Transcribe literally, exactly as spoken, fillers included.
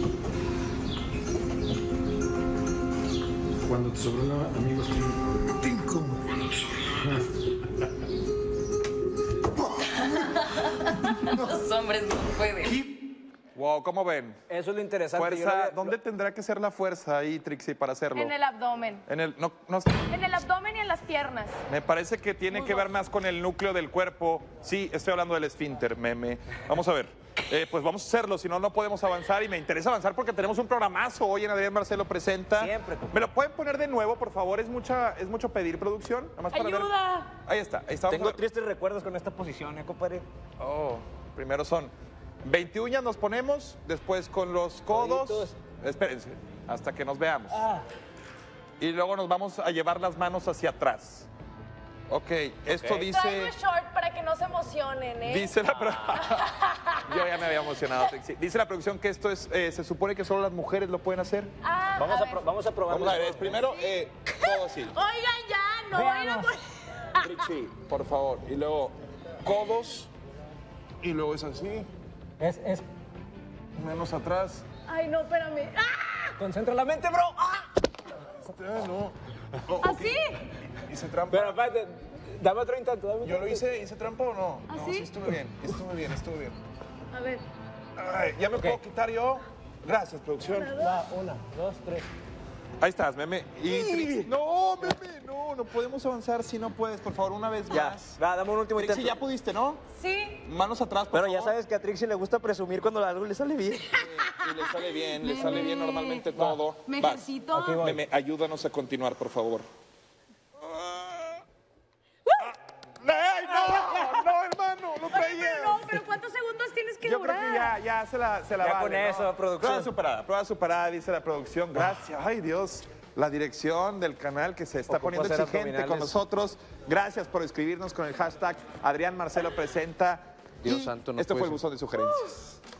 Cuando te sobró amigos, te incómodo. Cuando te sobró Los hombres no pueden. Wow, ¿cómo ven? Eso es lo interesante. Fuerza, Yo lo- ¿dónde tendrá que ser la fuerza ahí, Trixie, para hacerlo? En el abdomen. En el, no, no, En el abdomen y en las piernas. me parece que tiene que ver más con el núcleo del cuerpo. Sí, estoy hablando del esfínter, meme. Vamos a ver. Eh, pues vamos a hacerlo, si no, no podemos avanzar. Y me interesa avanzar porque tenemos un programazo. Hoy en Adrián Marcelo presenta. Siempre, compadre. ¿Me lo pueden poner de nuevo, por favor? Es mucha, es mucho pedir, producción. Nada más para ver. ¡Ayuda! Ahí está, ahí está. Vamos a Tengo ver. tristes recuerdos con esta posición, ¿eh, compadre? Oh, primero son veinte uñas nos ponemos, después con los codos. Coditos. Espérense, hasta que nos veamos. Ah. Y luego nos vamos a llevar las manos hacia atrás. Ok, esto Ok. dice... Traigo short para que no se emocionen, ¿eh? Dice la... pro- Yo ya me había emocionado, Trixie. Dice la producción que esto es... eh, se supone que solo las mujeres lo pueden hacer. Ah, Vamos a, ver. pro- vamos a probar. Vamos a ver, es primero eh, todo así. Oigan, ya, no vayan a Veamos. poner- Trixie, por favor. Y luego codos. Y luego es así. Es, es... Manos atrás. Ay, no, espérame. ¡Ah! Concentra la mente, bro. ¡Ah! Ah, no. Oh, ok. ¿Así? Hice trampa. Pero, espérate, dame otro intento. Dame otro ¿Yo lo intento. hice? ¿Hice trampa o no? ¿Ah, No, sí? sí estuve bien, estuve bien, estuve bien. A ver. Ay, ¿ya me puedo quitar yo? Gracias, producción. Va, una, dos, tres. Ahí estás, meme. Y Trixie- No, meme, no, no podemos avanzar si no puedes. Por favor, una vez Ya, más. va, dame un último Trixie, intento. ya pudiste, ¿no? Sí. Manos atrás, por Pero ya favor. sabes que a Trixie le gusta presumir cuando algo le sale bien. Y le sale bien, le sale bien normalmente todo. Me Vas. ejercito. Ok, voy. Meme, ayúdanos a continuar, por favor. ¡Ay, no! ¡No, hermano! ¡No traía! No, pero ¿cuántos segundos tienes que Yo durar? creo que ya, ya se la, se la Ya vale, con ¿no? eso, producción. Prueba superada, prueba superada, dice la producción. Gracias. Ay, Dios. La dirección del canal que se está Ocupo poniendo hacer exigente con abdominales. nosotros. Gracias por escribirnos con el hashtag Adrián Marcelo Presenta. Dios Y santo, no este fue puede el buzón de sugerencias.